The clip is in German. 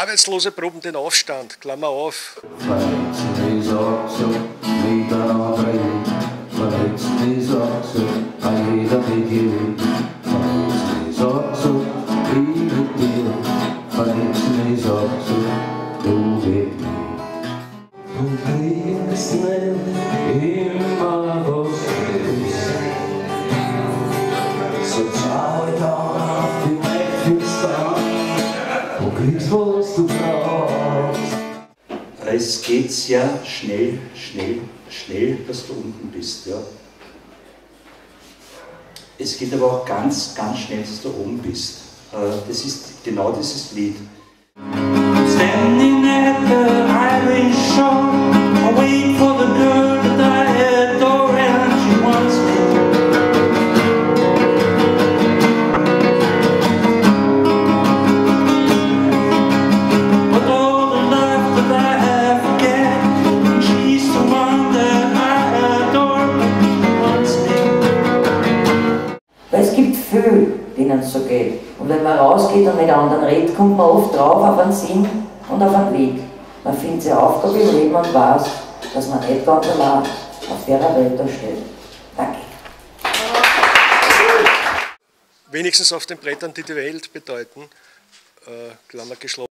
Arbeitslose proben den Aufstand, Klammer auf. Verletzen ist auch so, wieder anbringen. Verletzen ist auch so, an jeder Beginn. Verletzen ist auch so, wie mit dir. Verletzen ist auch so, du mit mir. Du bringst nicht immer was ist. So schau ich auf die Wegfenster und kriegst, was du brauchst. Es geht sehr schnell, dass du unten bist. Ja. Es geht aber auch ganz schnell, dass du oben bist. Das ist genau dieses Lied. Standing at the highway shore, I wait for the girl that I adore and she wants me. But all the love that I have get, she's the one that I adore and she wants me. Weil es gibt viele, denen es so geht. Und wenn man rausgeht und mit anderen redet, kommt man oft drauf auf einen Sinn und auf einen Weg. Man findet seine Aufgabe im Leben und weiß, dass man nicht ganz allein auf der Welt da steht. Danke. Wenigstens auf den Brettern, die die Welt bedeuten, Klammer geschlossen.